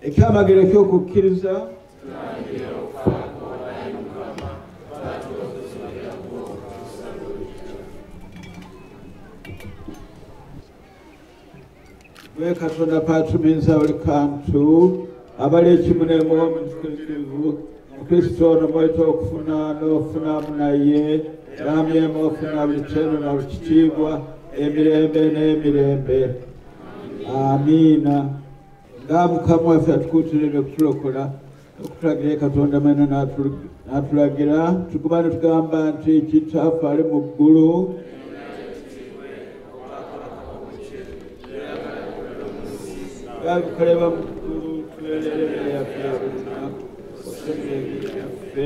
ekyamagero ky'okukkiriza gwe Katonda paatuminza buli kantu abali ekimu n'emwoyo mutukuvu Kristo ono mweta okufuna n'ofunamu naye namyemu ofuna buli kyeno na buli kitiibwa emirembe n'emirembe. Amiina. Nga Mukama waffe atukuutirire okutulokola okutulagira Katonda mwena n'atulagira tuguma ne tugamba nti Kitaffe ali mu ggulu bikolebwa mu ggulu tubeerere emmere yaffe ya buli lunaku osonyiwe ebibi byaffe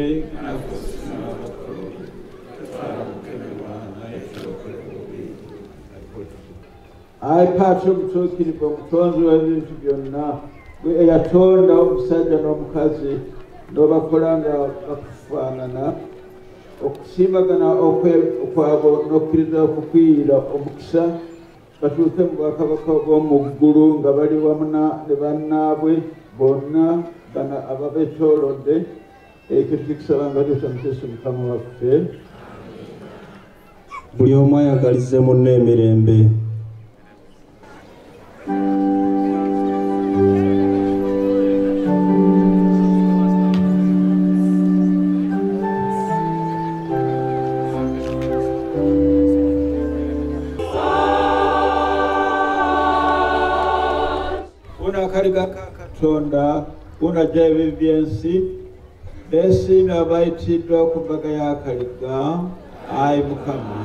ayi Paatiro omutuukirivu omutonzi w'ebintu byonna gwe eyatonda omusajja n'omukazi n'obakola nga bakufaanana okusiimagana okwabo n'okkiriza okukwiyira omukisa batuuke mu bwakabaka bw'omu ggulu nga bali wamu ne bannaabwe bonna bano ababeetoolodde. Ekyo tukisaba nga tuta mu Kristo Mukama waffe. Buli omu ayagalize munne emirembe. Akaliga ka Katonda unajja ebibi by'ensi beesiimye abayitiddwa ku mbaga y'akaliga. Ayi Mukama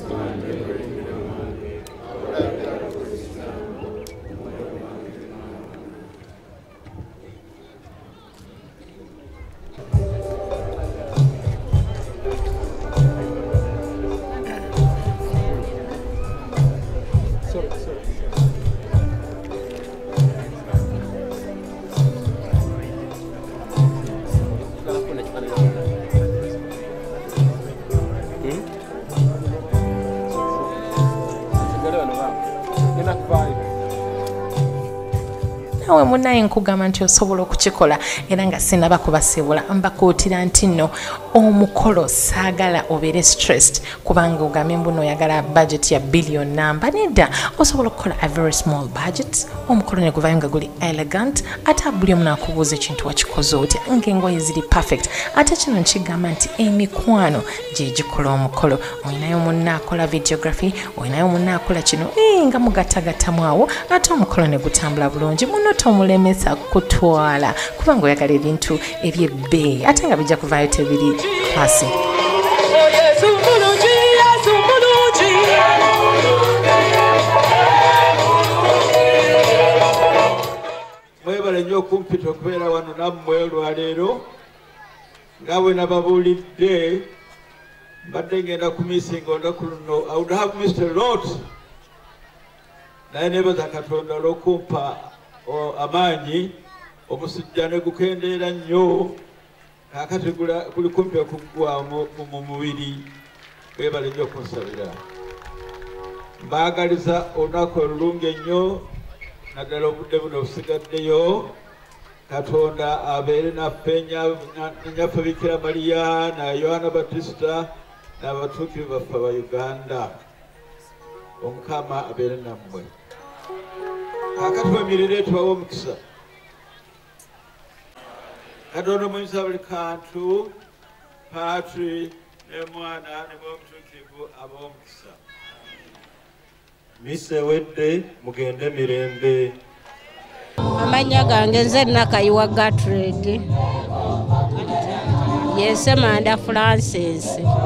nawe munaye nkugamba nti osobola okukikola era nga sinaba kubasibula mbakuutira nti nno omukolo saagala obeere stressed kubanga ogambye mbuno oyagala budget ya billion namba nedda osobola okukola a very small budget omukolo ne guvayo nga guli elegant ate buli omu naakubuuza ekintu wakikoze otya ng'engoye ziri perfect ate kino nkigamba nti emikwano gye gikola omukolo. Olinayo munna akola videography olinayo munna akola kino nga mugattagattamu awo ate omukolo ne gutambula bulungi muno tomulemesa kutwala kubanga oyagala ebintu ebyebbeeyi ate nga bijja kuvaayo tebiri klasi. Mwebale nnyo okumpita okubeera wano nammwe olwaleero nga bwe nababuulidde mbadde ngenda ku missing olunaku luno. I would have missed a lot naye neebaza Katonda olw'okumpa amaanyi omusujja ne gukendeera nnyo kaakati guli kumpi okuggwa mu mubiri. Mwebale nnyo okunsabira. Mbaagaliza olunaku olulungi ennyo naddala obudde buno obusigaddeyo. Katonda abeere naffe nnyaffe Bikira Mariya na Yohana Batisita n'abatuukirivu baffe aba Uganda. Omukama abeere nammwe. Kaakati wemirire tubawe omukisa. Katonda omuyinza buli kantu Paatri ne Mwana ne Mwomutuukirivu ab'omukisa. Misa ewedde mugende mirembe. Amanya gange nze Nakayiwa Gertrude Yesemanda Francis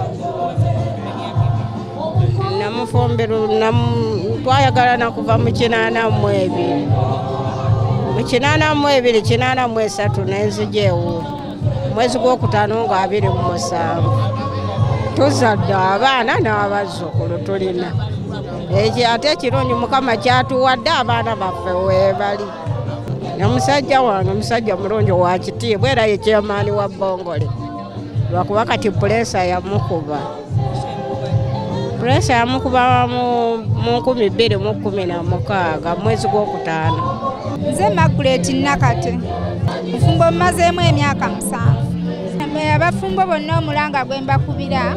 namufumbiro twayagala nakuva mu 82 mu 82 83 nenzijewo mwezi gw'okutaano nga 27 tuzadde abaana n'abazzukulu tulina ekyo ate ekirungi Mukama kyatuwadde abaana baffe weebali. Omusajja wange omusajja mulungi wa kitiibwa era ye kyamaani wa Bongole lwakuba kati pulesa yamukuba mu 2016 mwezi gw'okutaano Nze Margaret Nakate. Mufumbo mmazeemu emyaka 7. Abafumbo bonna omulanga gwe mbakubira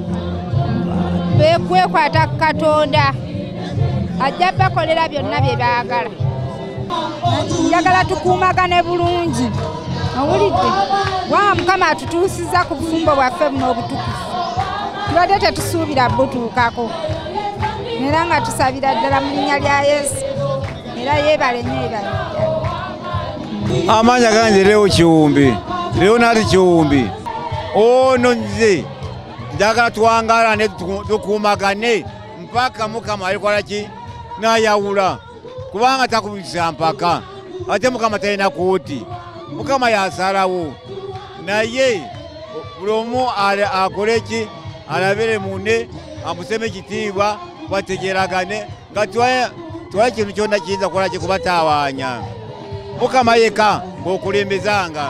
kwekwata ku Katonda ajja bakolera byonna bye baagala. Njagala tukuumagane bulungi. Owulidde wa Mukama atutuusiza ku bufumbo bwaffe buno obutukuvu. Tubadde tetusuubira butuukako. Era nga tusabira ddala mu linnya lya Yesu. Era yeebale nnyo ebale. Amanya gange leo Kiwumbi. Leonard Kiwumbi. Ono nze njagala twangalane tukuumagane mpaka Mukama alikola ki nayawula. Kubanga takubisa mpaka. Ate Mukama talina kuuti. Mukama yasalawo. Naye buli omu akole ki alabire munne amuseme kitiibwa bategeragane nga twali kintu kyonna kiyinza kukola ki kubatawaanya. Mukama yeka ng'okulembezanga.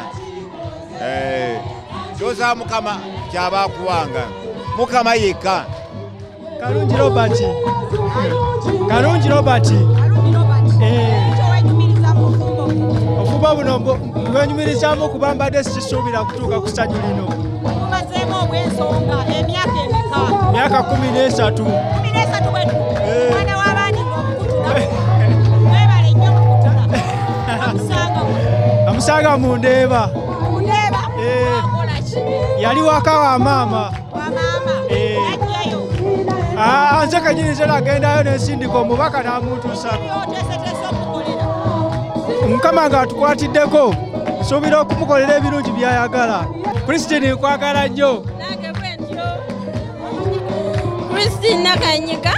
Kyosa Mukama kyaba akuwanga. Mukama yeka. Kalungi Robert. Kalungi Robert. Obufumbo buno bwenyumirizamu kuba mbadde sikisuubira kutuuka ku ssanyu lino. Mumazeemu obw'ensonga emyaka emeka? Myaka 13. 13 bwetu. Mwana w'abaani ng'omukutula. Webale nnyo mukutula. Amusanga mu Ndeeba. Mu Ndeeba? Akola ki? Yali waka wa maama. Wa maama? Ajjayo? Nze kennyini nze nagendayo n'ensindika omubaka n'amutuusa. Oteeseteese okukolera? Mukama ng'atukwatiddeko nsuubira okumukolera ebirungi by'ayagala. Christine nkwagala nnyo. Nange bwe ntyo. Christine Nakanyika.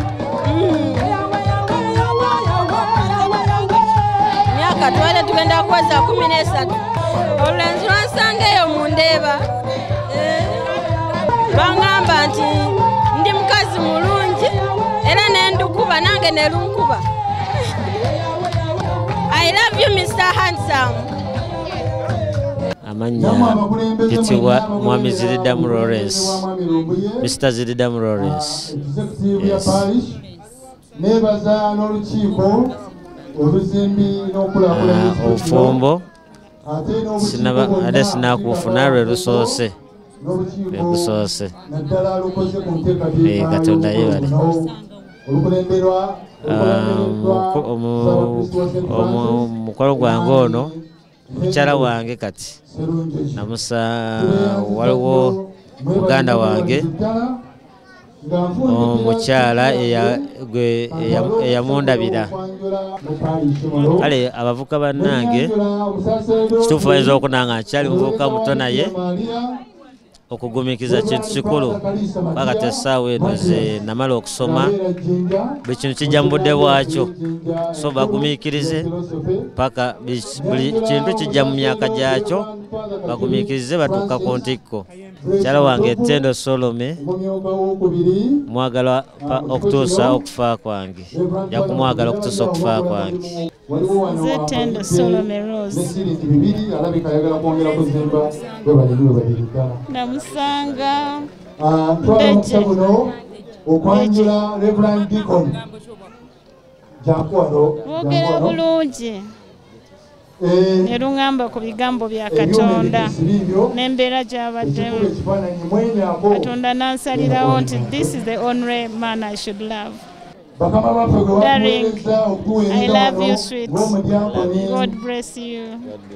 Myaka twali tugenda kuweza 13. Olulenzi lwansanga eyo mu Ndeeba. Lwangamba nti ndi mukazi mulungi era nendukuba nange nelunkuba. I love you, Mr. Handsome. Amanya kitibwa Mwami Ziridamu Lawrence. Mr. Ziridamu Lawrence. Yes. Nebaza n'olukiiko oluzimbi n'okulakulanya obufumbo ate sinakufuna lwe lusoose. Lusoose. naddala lukoze ku nteekateeka Katonda yeebale. olukulemberwa omukolo gwange ono mukyala wange kati namusa waliwo muganda wange omukyala eyamundabira. Kale abavuka bannange kituufu bayinza okunanga nkyali muvubuka muto naye okugumikiza kintu kikulu. Bakati essaawa eno ze namala okusoma buli kintu kijja mu budde bwakyo, so bagumiikirize paka buli kintu kijja mu myaka gyakyo, bagumiikirize batuuka ku ntikko. Mukyala wange Ttendo Solome mwagala okutuusa okufa kwange, yakumwagala okutuusa okufa kwange. Nze Ttendo Solome Rose. Namusanga okwanjula Reverend Deacon boogera bulungi ne luŋŋamba ku bigambo bya Katonda n'embeera gy'abaddemu. Katonda n'ansalirawo nti this is the only man I should love. Darling, I love you, sweet. God bless you.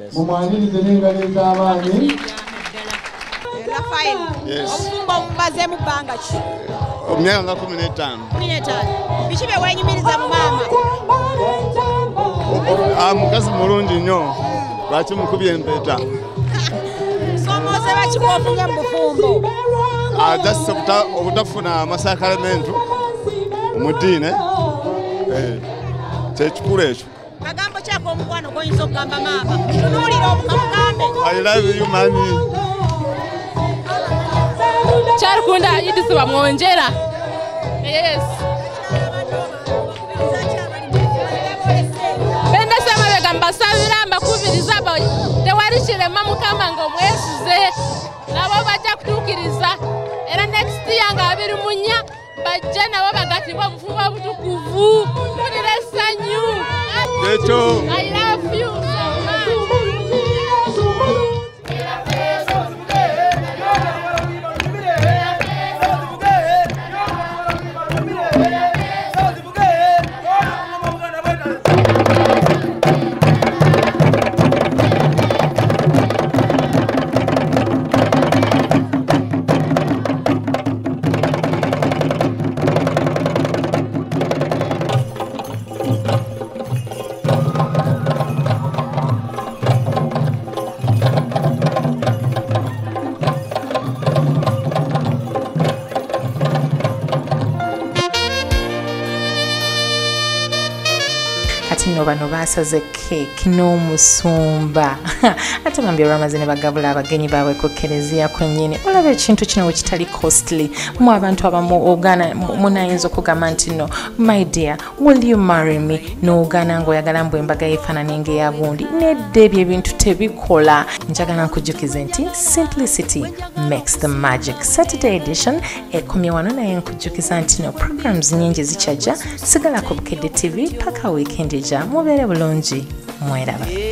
Obufumbo mumaze mu bbanga ki? Emyaka nga 15. 15. Biki bye wenyumiriza mu maama? Mukazi mulungi nnyo, lwaki mukubye empeta. Somoze baki bw'ofunye mu bufumbo? Just obutafuna amasakaramentu omuddiine kyekikulu ekyo. Kagambo kyako omukwano goyinza okugamba maama. Tunuulira omukamugambe. I love you, mami. Charikunda Idisi bamwonjera. Yes. Benda sema begamba sabira mbakubiriza tewali kirema Mukama ngo mwesize nabo bajja kutuukiriza era next year nga 2024 bajja nabo bagatibwa bufuba butukuvu mulira essanyu. I love you so much. Bano basaze cake n'omusumba ate bambi olwamaze ne bagabula abagenyi baabwe ku kereziya kwennyini. Olaba ekintu kino we kitali costly. Mu abantu abamu ogana munayinza okugamba nti no my dear will you marry me n'ogana ng'oyagala mbu embaga yeefaanane ng'eya gundi. Nedda ebyo ebintu tebikola. Njagala nkujjukize nti simplicity makes the magic. Saturday edition ekomye wano naye nkujjukiza nti no programs nyingi zikyajja. Sigala ku Bukedde TV paka weekend ejja. Mubeere bulungi. Mweraba.